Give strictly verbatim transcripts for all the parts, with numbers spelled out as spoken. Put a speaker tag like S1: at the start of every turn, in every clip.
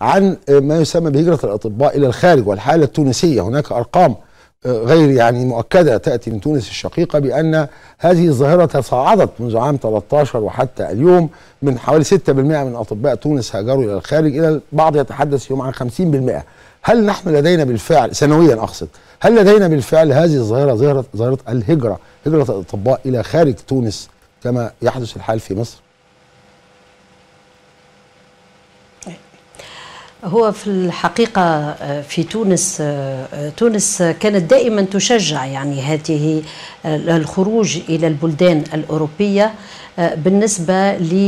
S1: عن ما يسمى بهجرة الأطباء إلى الخارج والحالة التونسية. هناك أرقام غير يعني مؤكدة تأتي من تونس الشقيقة بأن هذه الظاهرة تصاعدت منذ عام ثلاثة عشر وحتى اليوم، من حوالي ستة بالمئة من أطباء تونس هاجروا إلى الخارج إلى البعض يتحدث اليوم عن خمسين بالمئة. هل نحن لدينا بالفعل سنويا أقصد هل لدينا بالفعل هذه الظاهرة، ظاهرة ظاهرة الهجرة، هجرة الأطباء إلى خارج تونس كما يحدث الحال في مصر؟
S2: هو في الحقيقة في تونس تونس كانت دائما تشجع يعني هذه الخروج إلى البلدان الأوروبية بالنسبة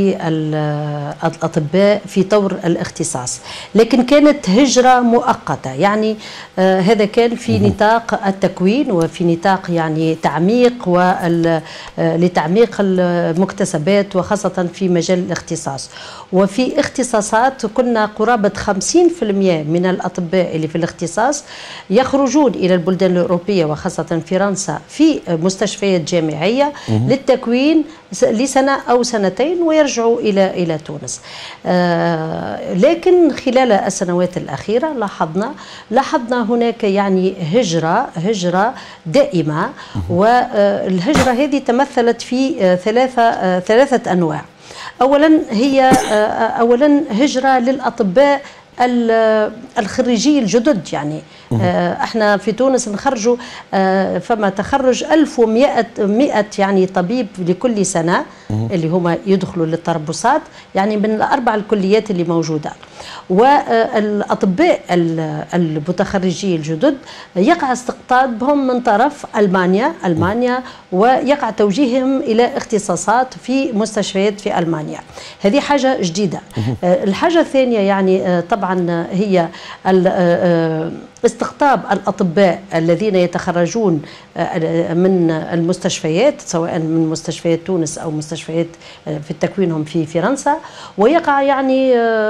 S2: للأطباء في طور الاختصاص، لكن كانت هجرة مؤقتة. يعني هذا كان في نطاق التكوين وفي نطاق يعني تعميق لتعميق المكتسبات وخاصة في مجال الاختصاص. وفي اختصاصات كنا قرابة خمسين بالمئة من الأطباء اللي في الاختصاص يخرجون إلى البلدان الأوروبية وخاصة فرنسا في مستشفيات جامعية للتكوين لسنة أو سنتين ويرجعوا إلى إلى تونس. آه لكن خلال السنوات الأخيرة لاحظنا لاحظنا هناك يعني هجرة هجرة دائمة، والهجرة هذه تمثلت في ثلاثة ثلاثة أنواع. أولا هي أولا هجرة للأطباء الخريجي الجدد. يعني احنا في تونس نخرجوا فما تخرج ألف ومئة يعني طبيب لكل سنة اللي هما يدخلوا للتربصات يعني من الأربع الكليات اللي موجودة. والأطباء المتخرجي الجدد يقع استقطابهم من طرف ألمانيا ألمانيا ويقع توجيههم إلى اختصاصات في مستشفيات في ألمانيا. هذه حاجة جديدة. الحاجة الثانية يعني طبعا هي استقطاب الأطباء الذين يتخرجون من المستشفيات سواء من مستشفيات تونس أو مستشفيات في تكوينهم في فرنسا، ويقع يعني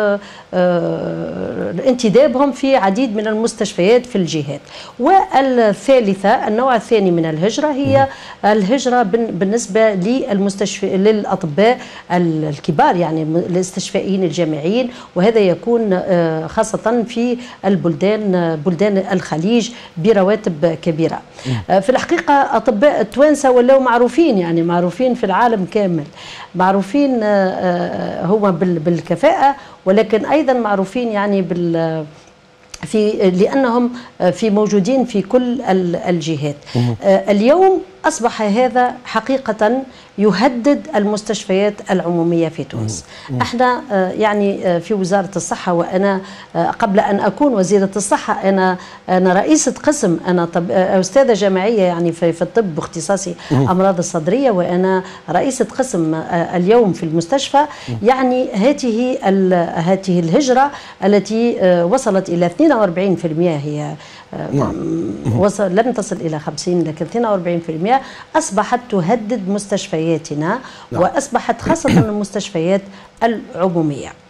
S2: انتدابهم في عديد من المستشفيات في الجهات. والثالثة النوع الثاني من الهجرة هي الهجرة بالنسبة للمستشفى للأطباء الكبار يعني الاستشفائيين الجامعيين، وهذا يكون خاصة في البلدان بلدان الخليج برواتب كبيرة. في الحقيقة أطباء التوانسة ولاو معروفين يعني معروفين في العالم كامل، معروفين هما بالكفاءة ولكن أيضا معروفين يعني بال في لأنهم في موجودين في كل الجهات. اليوم أصبح هذا حقيقة يهدد المستشفيات العمومية في تونس. احنا يعني في وزارة الصحة، وأنا قبل أن أكون وزيرة الصحة أنا أنا رئيسة قسم، أنا طب أستاذة جامعية يعني في في الطب باختصاصي أمراض الصدرية، وأنا رئيسة قسم اليوم في المستشفى. يعني هذه هذه الهجرة التي وصلت إلى اثنين وأربعين بالمئة هي وصل لم تصل إلى خمسين لكن اثنين وأربعين بالمئة أصبحت تهدد مستشفياتنا وأصبحت خاصة المستشفيات العمومية.